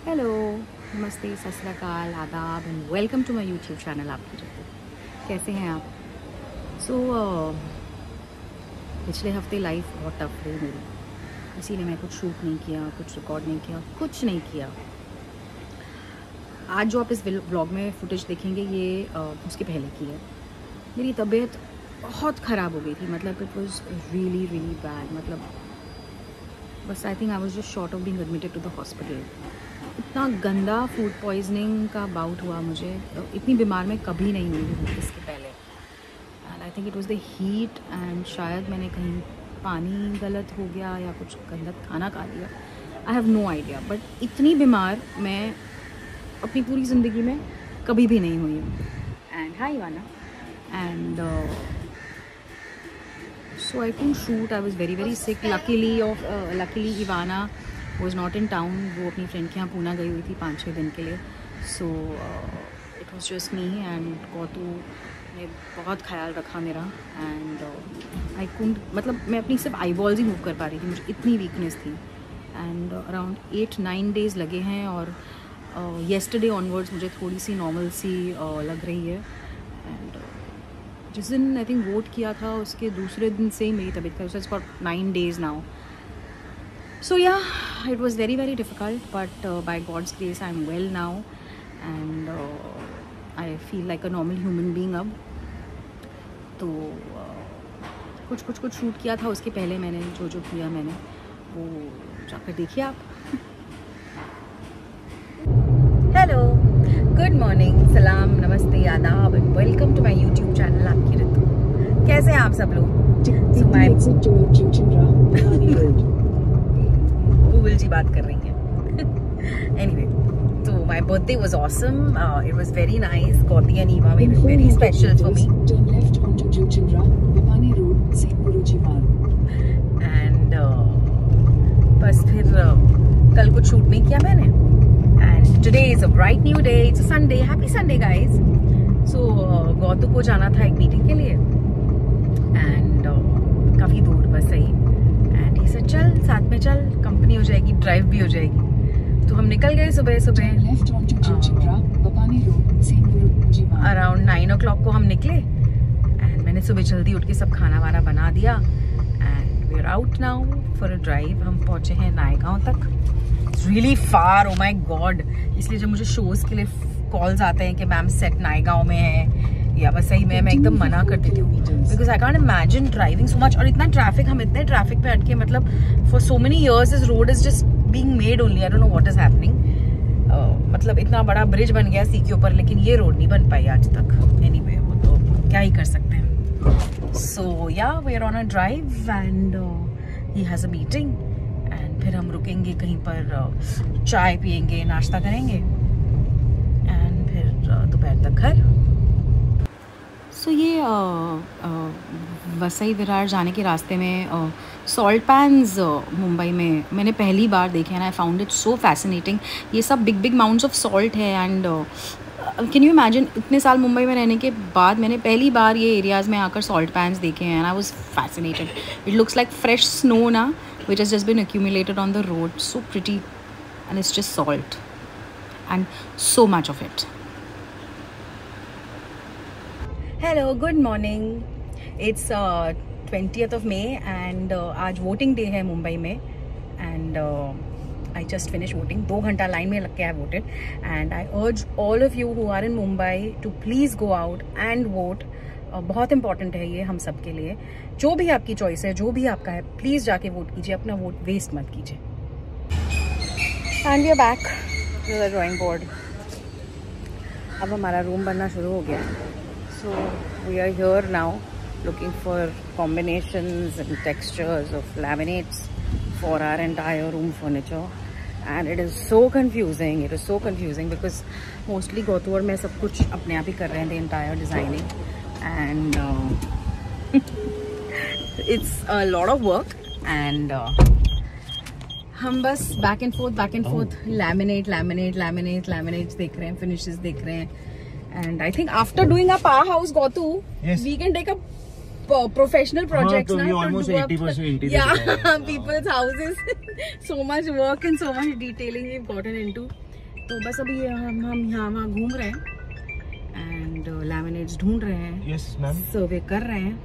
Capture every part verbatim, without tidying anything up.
Hello, नमस्ते, सत श्री अकाल, आदाब and welcome to my YouTube channel. आपकी रितु, कैसे हैं आप? सो so, uh, पिछले हफ्ते लाइफ बहुत टफ रही मेरी, इसीलिए मैं कुछ शूट नहीं किया, कुछ रिकॉर्ड नहीं किया, कुछ नहीं किया। आज जो आप इस व्लॉग में फुटेज देखेंगे ये uh, उसके पहले की है। मेरी तबीयत बहुत ख़राब हो गई थी, मतलब it was really really bad. मतलब बस I think I was just short of being admitted to the hospital. इतना गंदा फूड पॉइजनिंग का बाउट हुआ मुझे, इतनी बीमार मैं कभी नहीं हुई हूँ इसके पहले। And I think it was the heat, and शायद मैंने कहीं पानी गलत हो गया या कुछ गंदा खाना खा लिया, I have no idea. But इतनी बीमार मैं अपनी पूरी ज़िंदगी में कभी भी नहीं हुई हूँ। एंड हाय वाना, and so I couldn't shoot, I was very very sick. Luckily of luckily Ivana was not in town, वो अपनी फ्रेंड के यहाँ पूना गई हुई थी पाँच छः दिन के लिए। So it was just me and Gautu ने बहुत ख्याल रखा मेरा। एंड आई कुंड मतलब मैं अपनी सिर्फ आई बॉल्स ही मूव कर पा रही थी, मुझे इतनी वीकनेस थी। And around eight nine days लगे हैं, और येस्टरडे uh, ऑनवर्ड्स मुझे थोड़ी सी नॉर्मल सी uh, लग रही है। एंड uh, जिस दिन आई थिंक वोट किया था उसके दूसरे दिन से ही मेरी तबीयत खराब, it's for nine days now. So yeah, it was very very difficult, but uh, by God's grace I'm well now, and uh, I feel like a normal human being अब। तो uh, कुछ कुछ कुछ शूट किया था उसके पहले, मैंने जो जो किया मैंने वो जाकर देखिए आप। हेलो, गुड मॉर्निंग, सलाम, नमस्ते, आदाब and welcome to my YouTube channel आपकी रितु। कैसे हैं आप सब लोग? गूगल जी बात कर रही हैं। एनीवे, तो my birthday was awesome, it was very nice. Gauti and Eva made it very special for me. And बस फिर uh, कल कुछ शूट नहीं किया मैंने। And today is a bright new day, it's a Sunday, happy Sunday guys. So Gautu को जाना था एक मीटिंग के लिए, एंड uh, काफ़ी दूर बस सही। से चल साथ में चल, कंपनी हो जाएगी, ड्राइव भी हो जाएगी। तो हम निकल गए सुबह सुबह, अराउंड नाइन ओ क्लॉक को हम निकले। एंड मैंने सुबह जल्दी उठ के सब खाना वाना बना दिया, and we are out now for a drive. हम पहुंचे हैं नायगांव तक। It's really far, oh my God. इसलिए जब मुझे शोज के लिए कॉल्स आते हैं कि मैम सेट नायगांव में है या बस सही में, मैं एकदम मना कर देती हूँ, because I can't imagine driving so much. और इतना ट्रैफिक, हम इतने ट्रैफिक पे अटके, मतलब for so many years this road is just being made only, I don't know what is happening. मतलब इतना बड़ा ब्रिज बन गया सी के ऊपर, लेकिन ये रोड नहीं बन पाई आज तक। एनीवे, वो तो क्या ही कर सकते हैं। So yeah we are on a drive and he has a meeting, and फिर हम रुकेंगे कहीं पर, uh, चाय पियेंगे, नाश्ता करेंगे, एंड फिर uh, दोपहर तक घर। सो so, ये वसई विरार जाने के रास्ते में सॉल्ट पैन्स मुंबई में मैंने पहली बार देखे हैं। I found it so fascinating. ये सब big big mounts of salt है, एंड कैन यू इमेजिन, इतने साल मुंबई में रहने के बाद मैंने पहली बार ये एरियाज़ में आकर सॉल्ट पैन्स देखे हैं, and I was fascinated. It looks like fresh snow ना, which has just been accumulated on the road, so pretty, and it's just salt and so much of it. Hello, good morning. It's twentieth of May and आज voting day है मुंबई में। And I just finish voting. दो घंटा line में लग के आई voted, and I urge all of you who are in Mumbai to please go out and vote. बहुत important है ये हम सब के लिए। जो भी आपकी चॉइस है, जो भी आपका है, प्लीज़ जाके वोट कीजिए, अपना वोट वेस्ट मत कीजिए। And we are back to the drawing board. अब हमारा रूम बनना शुरू हो गया है। So we are here now looking for combinations and textures of laminates for our entire room furniture, and it is so confusing. It is so confusing because mostly Gautu और मैं सब कुछ अपने आप ही कर रहे हैं, the entire designing, and uh, it's a lot of work, and uh, हम बस back and forth, back and forth, laminate, laminate, laminate, laminates देख रहे हैं, finishes देख रहे हैं. And I think after doing up our house, Gautu, yes, we can take up uh, professional projects. Haan, to almost eighty percent interior. Yeah, people's houses. So much work and so much detailing we've gotten into. तो बस अभी हम हम यहाँ वहाँ घूम रहे हैं एंड लैमिनेट्स ढूंढ रहे हैं. Yes ma'am. सर्वे कर रहे हैं.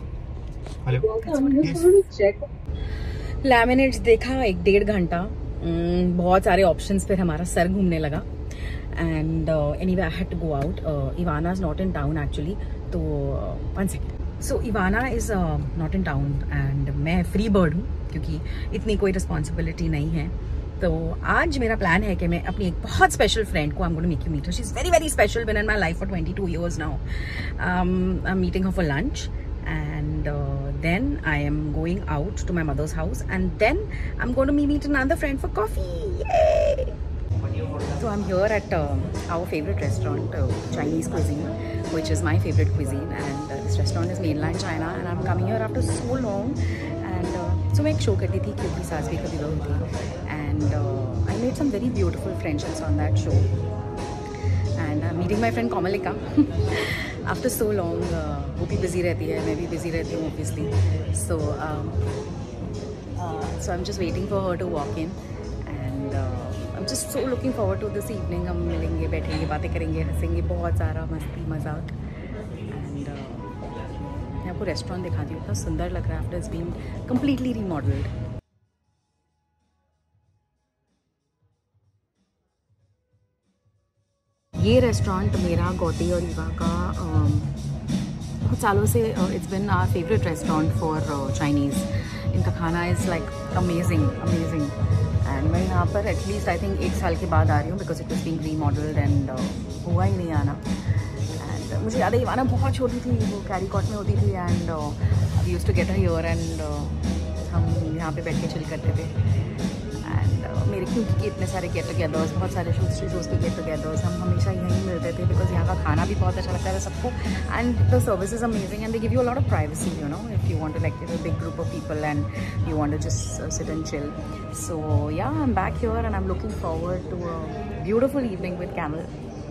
हेलो. लैमिनेट्स देखा एक डेढ़ घंटा. mm, बहुत सारे ऑप्शंस, फिर हमारा सर घूमने लगा. And anyway I had to go out. Ivana is not in town actually. तो one second. So Ivana is not in town and मैं फ्री बर्ड हूँ क्योंकि इतनी कोई रिस्पॉन्सिबिलिटी नहीं है. तो आज मेरा प्लान है कि मैं अपनी एक बहुत स्पेशल फ्रेंड को I am going to make you meet her. She is very very special, been in my life for twenty two years now. um, I'm meeting her for lunch and uh, then I am going out to my mother's house and then I'm going to meet another friend for coffee. Yay! So I'm here at uh, our favorite restaurant, uh, Chinese cuisine, which is my favorite cuisine, and uh, this restaurant is mainland China and I'm coming here after so long. And uh, so मैं एक show करती थी क्योंकि सास भी कभी बहू थी. And uh, I made some very beautiful friendships on that show. And I'm meeting my friend Komalika after so long. uh, वो भी busy रहती है, मैं भी busy रहती हूँ obviously. So um, uh, so I'm just waiting for her to walk in. And uh, I'm just so looking forward to this evening. हम मिलेंगे, बैठेंगे, बातें करेंगे, हंसेंगे, बहुत सारा मस्ती मजाक. And uh, मैं आपको रेस्टोरेंट दिखाती हूँ, इतना सुंदर लग रहा है after it's been completely remodelled. ये रेस्टोरेंट मेरा, गौती और ईवा का बहुत सालों से it's been our favourite restaurant for Chinese. इनका खाना is like amazing amazing. And मैं यहाँ पर एटलीस्ट आई थिंक एक साल के बाद आ रही हूँ because it is being remodelled and हुआ ही नहीं आना. एंड मुझे याद है इवाना बहुत छोटी थी, वो कैरीकॉट में होती थी and we used to get her here and हम यहाँ पे बैठ के चिल करते थे. एंड uh, मेरे क्योंकि इतने सारे गेट टुगेदर्स, बहुत सारे शूज शूज़ के गेट टुगेदर्स, हम हमेशा यहीं मिलते थे बिकॉज यहाँ का खाना भी बहुत अच्छा लगता है सबको. And the service is amazing and they give you a lot of privacy, you know, if you want to like a big group of people and you want to just uh, sit and chill. So yeah, I'm back here and I'm looking forward to a beautiful evening with Camel.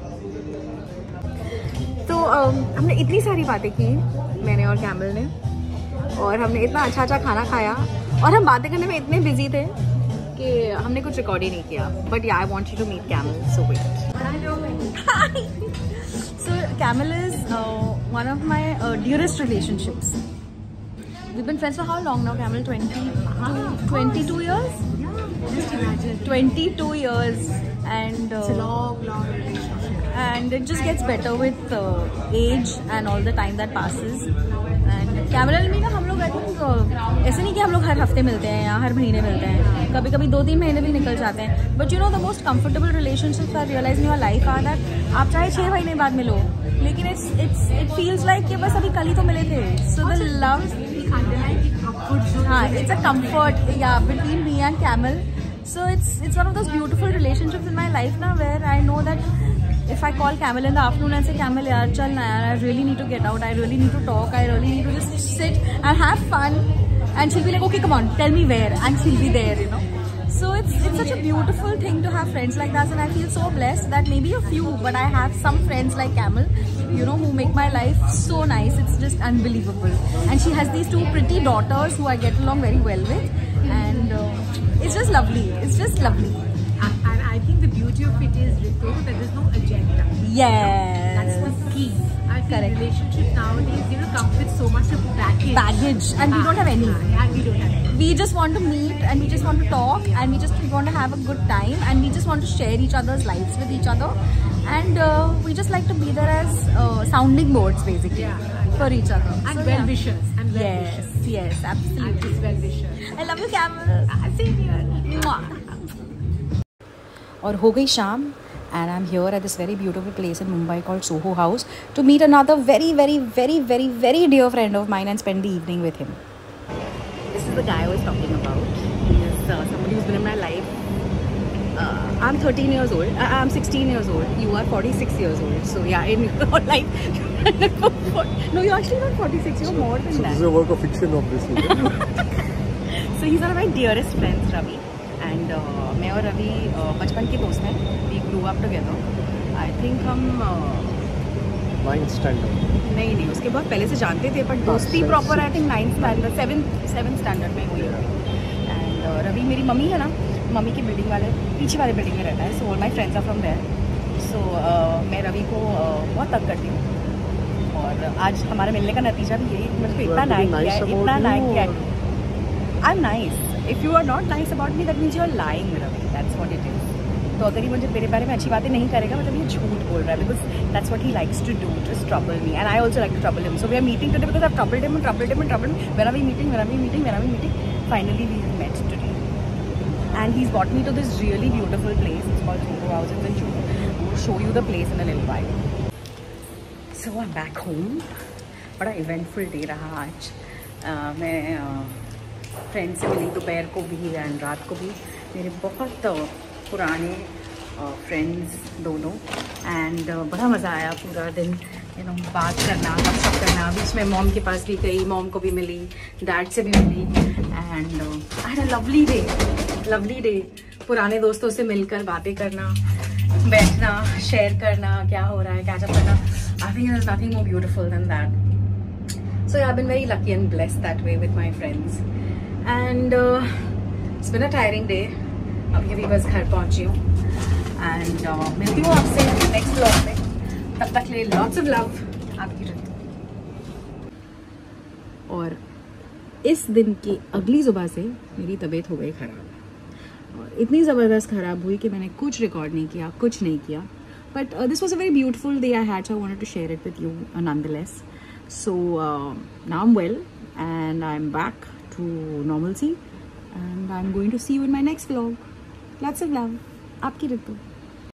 तो um, हमने इतनी सारी बातें की, मैंने और camel ने, और हमने इतना अच्छा अच्छा खाना खाया और हम बातें करने में इतने बिजी थे कि हमने कुछ रिकॉर्ड ही नहीं किया. But yeah I want you to meet Kaimal, so wait. So Kaimal is one of my dearest relationships. We've been friends for how long now, Camel? twenty-two, twenty-two years? Yeah, just imagine. twenty-two years. And uh, It's a long, long relationship. And it just gets better with uh, age and all the time that passes. And Camel and me ना हम लोग I think uh, ऐसे नहीं कि हम लोग हर हफ्ते मिलते हैं या हर महीने मिलते हैं, कभी कभी दो तीन महीने भी निकल जाते हैं. But you know the most comfortable relationships I realize in your life are that आप चाहे छः महीने बाद मिलो, लेकिन it's it's it feels like कि बस अभी कल ही तो मिले थे. So the love, हाँ, it's a comfort, yeah, between me and Camel. So it's it's one of those beautiful relationships in my life now where I know that if I call Camel in the afternoon and say, Camel, yaar, chal na yaar, I really need to get out, I really need to talk, I really need to just sit and have fun. And she'll be like, okay, come on, tell me where, and she'll be there, you know. So it's it's such a beautiful thing to have friends like that, and I feel so blessed that maybe a few, but I have some friends like Camel, you know, who make my life so nice. It's just unbelievable. And she has these two pretty daughters who I get along very well with, and uh, it's just lovely. It's just lovely. And, and I think the beauty of it is, Ritu, that there's no agenda. Yes. That's the key. I think Correct. relationships nowadays, you know, come with so much of baggage. Baggage, and we don't have any. Yeah, and we don't have any. We just want to meet and we just want to talk and we just want to have a good time and we just want to share each other's lives with each other, and uh, we just like to be there as uh, sounding boards basically, Yeah. for each other. And So, well yeah. wishers. And well Yes, wishers. yes, And absolutely. just well wishers. I love you, Camel. Ah, same here. Mwah. और हो गई शाम and I'm here at this very beautiful place in Mumbai called Soho House to meet another very very very very very dear friend of mine and spend the evening with him. This is the guy I was talking about. He is uh, somebody who's been in my life. Uh, I'm thirteen years old. Uh, I'm sixteen years old. You are forty-six years old. So yeah, in your life, no, you're actually not forty-six. You're more than So that. this is a work of fiction, obviously. So he's one of my dearest friends, Ravi. And uh, मैं और Ravi uh, बचपन के दोस्त हैं. We grew up together. I think हम uh, Ninth standard. नहीं नहीं उसके बहुत पहले से जानते थे, पर दोस्ती proper I think ninth standard seven seven standard में हुई. एंड रवि मेरी मम्मी है ना, मम्मी की बिल्डिंग वाले पीछे वाले बिल्डिंग में रहता है, so all my friends are from there. So मैं रवि को uh, बहुत तंग करती हूँ, और आज हमारे मिलने का नतीजा भी यही, मुझे इतना नाइक किया है, इतना नाइक किया है। I am nice, if you are not nice about me that means you are lying Ravi, that's what it is. तो अगर ये मुझे मेरे बारे में अच्छी बातें नहीं करेगा मतलब ये झूठ बोल रहा है, because that's what he likes to do, just trouble me, and I also like to trouble him. So we are meeting today because I troubled him, troubled him, troubled him, where are we meeting, where are we meeting, where are we meeting, finally we have met today and he's brought me to this really beautiful place. It's called Juhu Houses in Juhu. We'll show you the place in a little while. So I'm back home. बड़ा eventful day रहा आज। uh, मैं friend uh, से मिली दोपहर को भी and रात को भी, मेरे बहुत uh, पुराने फ्रेंड्स uh, दोनों, एंड uh, बड़ा मज़ा आया पूरा दिन, यू नो बात करना, गपशप करना। बीच में मॉम के पास भी गई, मॉम को भी मिली, डैड से भी मिली, and I had a lovely day, lovely day. पुराने दोस्तों से मिलकर बातें करना, बैठना, शेयर करना, क्या हो रहा है, कैचअप करना, I think there is nothing more beautiful than that. So I have been very lucky and blessed that way with my friends, and it's been a tiring day. अभी अभी बस घर पहुंची हूँ, एंड uh, मिलती हूँ आपसे नेक्स्ट व्लॉग में। तब तक ले लॉट्स ऑफ लव, आपकी रितु। और इस दिन की अगली सुबह से मेरी तबीयत हो गई ख़राब, और इतनी ज़बरदस्त ख़राब हुई कि मैंने कुछ रिकॉर्ड नहीं किया, कुछ नहीं किया। But this was a very beautiful day I had, so I wanted to share it with you nonetheless. So now I am well and I am back to normalcy, and I am going to see you in my next vlog. Lots of love, आपकी रितु।